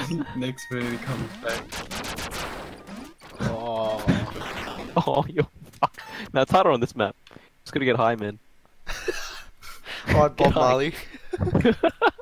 Next when he comes back. Oh. Oh, yo, fuck. Now it's harder on this map. Just gotta get high, man. Alright, Get Bob high. Marley.